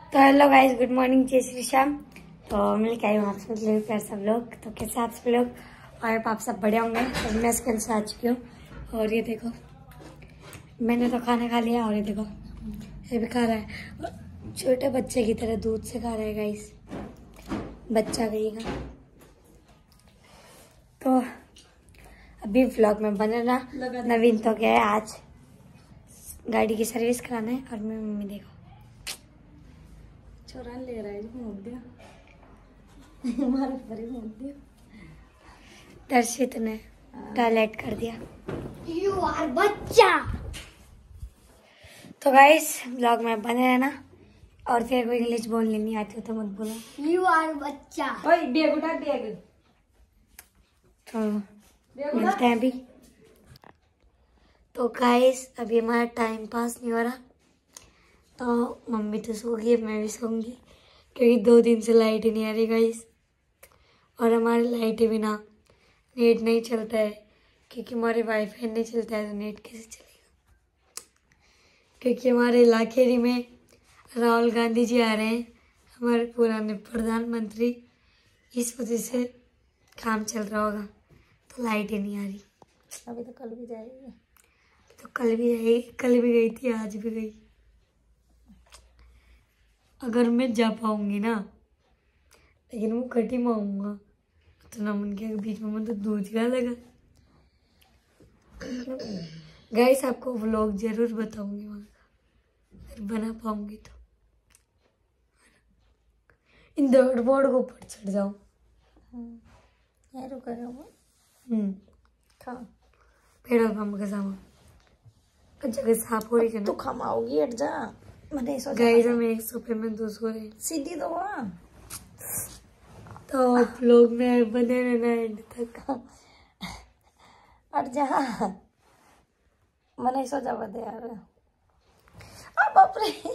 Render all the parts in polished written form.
तो hello guys, good morning, जय श्री श्याम। तो मिल के आई हूँ आप सब लोग। तो कैसे आप सब लोग, और आप सब बढ़िया होंगे। तो मैं स्कूल से आ चुकी हूँ और ये देखो मैंने तो खाना खा लिया और ये देखो ये भी खा रहा है, छोटे बच्चे की तरह दूध से खा रहा है गाइस, बच्चा गईगा। तो अभी व्लॉग में बने ना। नवीन तो गया है आज गाड़ी की सर्विस कराना है और मैं मम्मी देखो चोरान ले रहा है मोड़ दिया हमारे पर ही मोड़ दिया। दर्शित ने टॉयलेट कर दिया। यू आर बच्चा। तो गाइस ब्लॉग में बने रहना और फिर कोई इंग्लिश बोलनी नहीं आती हो तो मत बोलो यू आर बच्चा। ओए बैग उठा बैग। तो मिलते हैं अभी। तो गाइस अभी हमारा टाइम पास नहीं हो रहा, तो मम्मी तो सो गई, मैं भी सोऊंगी क्योंकि 2 दिन से लाइट ही नहीं आ रही गाइस। और हमारे लाइट बिना नेट नहीं चलता है क्योंकि हमारे वाईफाई नहीं चलता है, तो नेट कैसे चलेगा। क्योंकि हमारे इलाके में राहुल गांधी जी आ रहे हैं, हमारे पुराने प्रधानमंत्री, इस वजह से काम चल रहा होगा, तो लाइट ही नहीं आ रही। अभी तो कल भी जाएगी। तो कल भी आई, कल भी गई थी, आज भी गई। अगर मैं जा पाऊंगी ना, लेकिन वो कटी में आऊंगा तो नमन के बीच में तो दूध का लगा। गाइस आपको व्लॉग जरूर बताऊंगी वहाँ का, अगर बना पाऊंगी तो। इन दौड़ बोर्ड को ऊपर चढ़ जाऊं। यार करो वो खा पेड़ों का मगर सामान जगह साफ हो रही है ना। तू खमाओगी हट जा। मैंने सोचा गाइस हम एक सोफे में 2 सो रहे, सीधी तो वहाँ। तो आप लोग में बने रहना एंड तक। हट जा। मैंने सोचा बता यार। अब बाप रे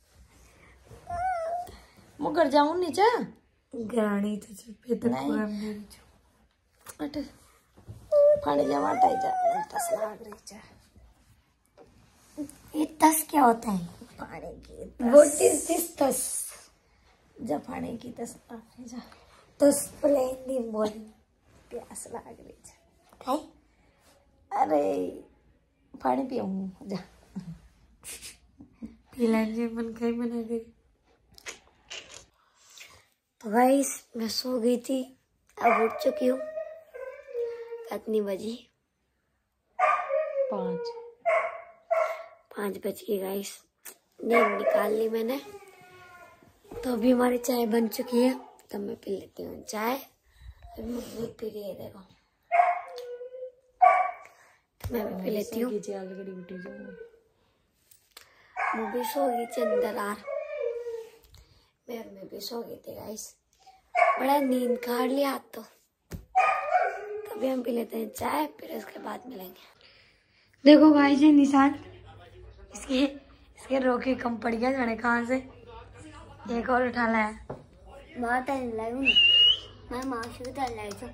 मैं घर जाऊँ नीचे गाड़ी तो चुप तक नहीं। पूरा मेरी हट पानी जमा टाई जा तस लाग रही जा। ये तस क्या होता है? पानी की What is this तस? जा पानी की तस लाग रही जा। तस प्लेन बोल प्यास लाग रही जा। काय? अरे पानी पीऊँ जा। पिलाने मन का ही मना करी। तो गाइस मैं सो गई थी, अब उठ चुकी हूँ। कितनी बजी? 5 बज गई गाइस। नींद निकाल ली मैंने, तो अभी हमारी चाय बन चुकी है, तो मैं पी लेती हूँ चाय। मम्मी पी रही है देखो, तो मैं भी पी लेती हूँ। वो भी सो गई थी अंदर यार, मैं भी सो गई थी गाइस, बड़ा नींद काट लिया तो। तभी हम पी लेते हैं चाय, फिर उसके बाद मिलेंगे। देखो गाइस ये निशान, इसके रोके कम पड़ गया जाने कहाँ से। एक और उठा लाया, बहुत लाई मैं मासी को लाई तो।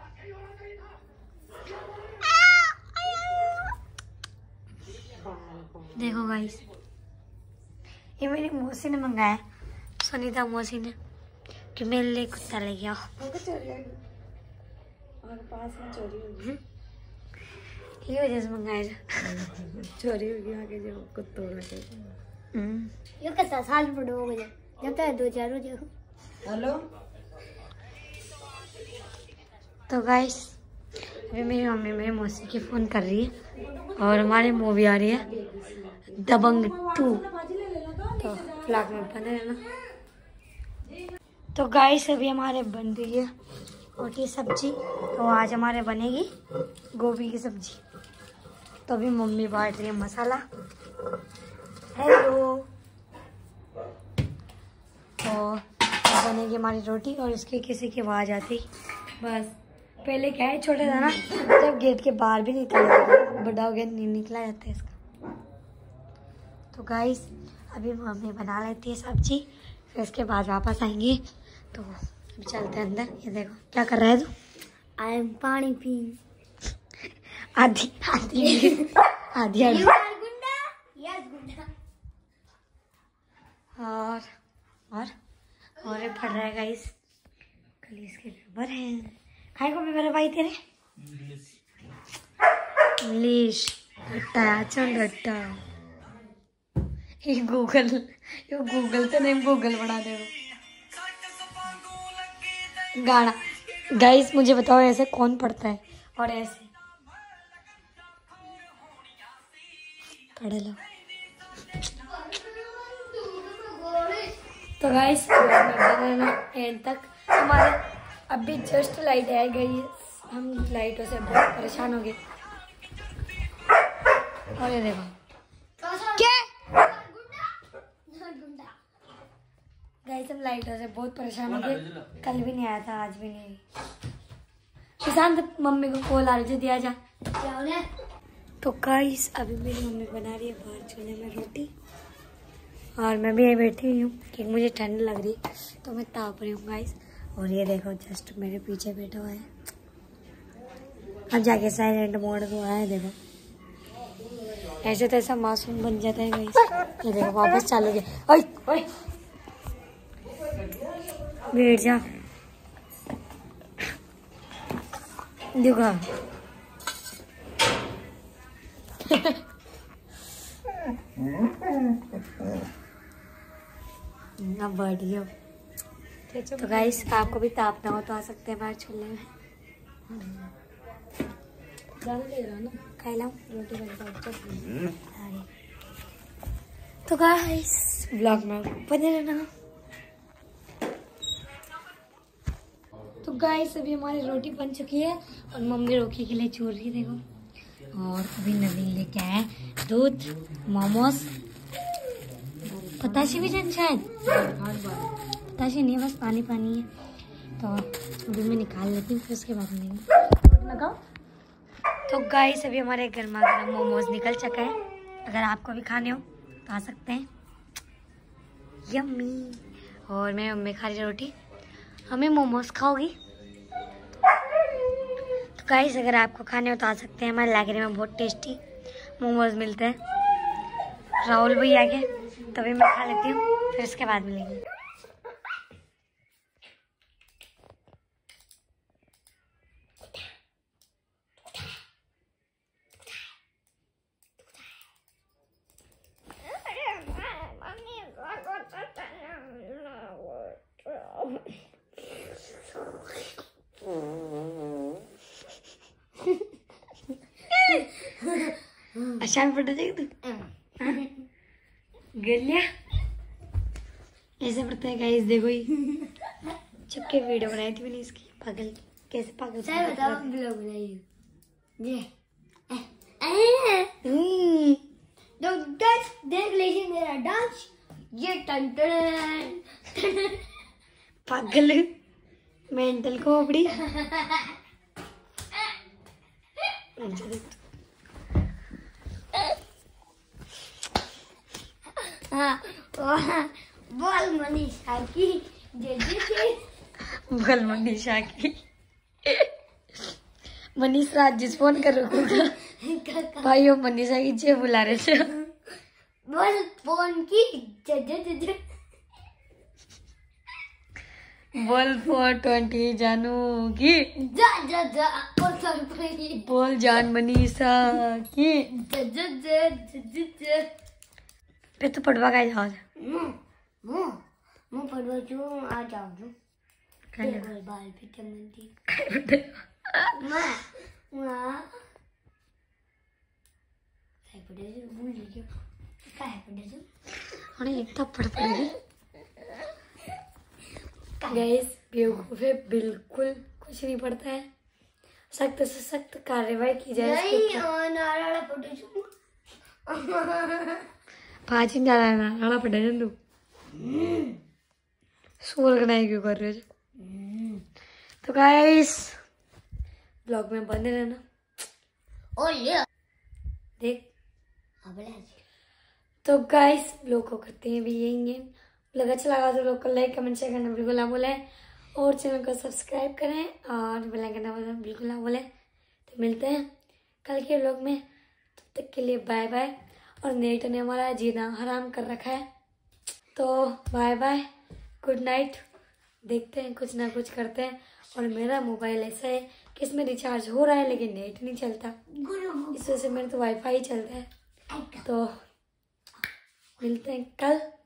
देखो गाइस ये मेरी मौसी ने मंगाया, सुनीता मौसी ने, कि मेरे लिए कुत्ता ले गया। पास में चोरी होगी। ये वजह से मंगाया चोरी होगी आगे जो कुत्तों लगे। ये कितना साल बड़ा हो गया, जब तक 2-4 हो जाओ। हेलो तो गाइस अभी मेरी मम्मी मेरी मौसी की फ़ोन कर रही है और हमारी मूवी आ रही है दबंग 2, तो व्लॉग में बने रहना। तो गाइस अभी हमारे बन रही है रोटी सब्जी, तो आज हमारे बनेगी गोभी की सब्जी। तो अभी मम्मी बांट रही है मसाला। हेलो। तो बनेगी हमारी रोटी और इसके किसी की आवाज़ आती। बस पहले क्या है, छोटा था ना जब गेट के बाहर भी निकला, बड़ा हो गया नहीं निकला जाता है इसका। तो गाइस अभी मम्मी बना लेती है सब्जी, फिर उसके बाद वापस आएंगे। तो चलते हैं अंदर। ये देखो क्या कर रहा है तू? आई एम पानी पी आधी आधी आधी आधी। और पड़ रहा है गाइस, कल इसके पेपर है। खाए को भी मेरे भाई तेरे इंग्लिश रट्टा ये गूगल तो नहीं, गूगल बना दे गाना। गाइस मुझे बताओ ऐसे कौन पढ़ता है और ऐसे पढ़ लो। तो गाइस एंड तक हमारे अभी जस्ट लाइट आ गई है, हम लाइटों से बहुत परेशान हो गए। और ये देखो क्या गाइस, हम लाइटों से बहुत परेशान हो गए। कल भी नहीं आया था, आज भी नहीं। किसान मम्मी को कॉल आ रही थी, दिया जा। तो गाइस अभी मेरी मम्मी बना रही है बाहर चूल्हे में रोटी और मैं भी यहीं बैठी हुई हूँ क्योंकि मुझे ठंड लग रही है तो मैं ताप रही हूँ गाइस। और ये देखो जस्ट मेरे पीछे बैठा हुआ है, अब जाके साइलेंट मोड में आया है। देखो ऐसे तो ऐसा मासूम बन जाता है गाइस। ये देखो वापस चालू गया। ओए ओए बैठ जा, देखो अब बढ़ गया। तो गाइस आपको भी तापना हो तो आ सकते हैं बाहर चूल्हे में। खा लाऊं रोटी बन। तो गाइस ब्लॉग में बने रहना। तो गाइस अभी हमारी रोटी बन चुकी है और मम्मी रोटी के लिए चूर रही है देखो। और अभी नवीन लेके आए दूध, मोमोज, पताशी भी जन शायद पताशी नहीं है, बस पानी पानी है। तो अभी मैं निकाल लेती हूँ फिर उसके बाद में लगाओ। तो गाइस अभी हमारे गर्मा गर्म मोमोज निकल चुका है, अगर आपको भी खाने हो तो आ सकते हैं। यम्मी। और मैं मम्मी खा रही रोटी, हमें मोमोज खाओगी। तो गाइस अगर आपको खाने हो तो आ सकते हैं, हमारे लाइब्रेरी में बहुत टेस्टी मोमोज मिलते हैं। राहुल भी आ गए तभी मैं खा लेती हूँ फिर उसके बाद मिलेंगे। अच्छा पढ़ देख तू गलिया ऐसे पढ़ता है गाइस। देखो ही चुपके वीडियो बनाई थी मैंने इसकी, पागल कैसे पागल। सर बताओ वीडियो बनाई ये तो गाइस देख लीजिए मेरा डांस, ये टन टन पागल मेंटल खोपड़ी। बोल मनीषा की बोल मनीषा की मनीषा आज जिस फोन कर रखूंगा भाई, वो मनीषा की जे बुला रहे थे। बोल फोन की बोल 420 जानू की जा बोल जान मनीषा की पे तो पढ़वा का जाओ मैं पढ़वा क्यों आ जाऊँ बाल भी चमनती माँ माँ काय पढ़े जो भूल गई काय पढ़े जो उन्हें एक थप्पड़ पड़ेगी। गाइस बेवकूफ है, बिल्कुल कुछ नहीं पड़ता है, सख्त से सख्त कार्रवाई की जाए। पाँच जा रहा है ना नाड़ा पड़ा जन तू सोल गनाई क्यों कर रहे हो। तो गाइस ब्लॉग में बने रहना। और ये देख तो गाइस ब्लॉग को करते हैं भी यही है। ब्लॉग अच्छा लगा तो लोग को लाइक कमेंट शेयर करना बिल्कुल ना भूलें और चैनल को सब्सक्राइब करें और बेल आइकन दबाना बिल्कुल ना भूलें। तो मिलते हैं कल के ब्लॉग में, तब तक के लिए बाय बाय। और नेट ने हमारा जीना हराम कर रखा है, तो बाय बाय, गुड नाइट, देखते हैं, कुछ ना कुछ करते हैं। और मेरा मोबाइल ऐसा है कि इसमें रिचार्ज हो रहा है लेकिन नेट नहीं चलता, इस वजह से मेरे तो वाईफाई चलता है। तो मिलते हैं कल।